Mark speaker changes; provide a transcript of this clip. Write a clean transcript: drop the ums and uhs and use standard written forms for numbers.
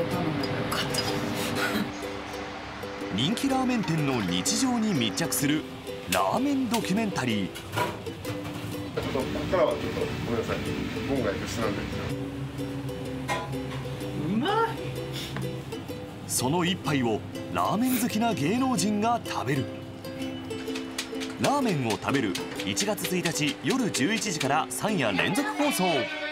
Speaker 1: 人気ラーメン店の日常に密着するラーメンドキュメンタリー。
Speaker 2: ここからはちょっとごめんなさい、門外不出なんですけど。
Speaker 3: うまい。
Speaker 1: その一杯をラーメン好きな芸能人が食べる。ラーメンを食べる1月1日夜11時から3夜連続放送。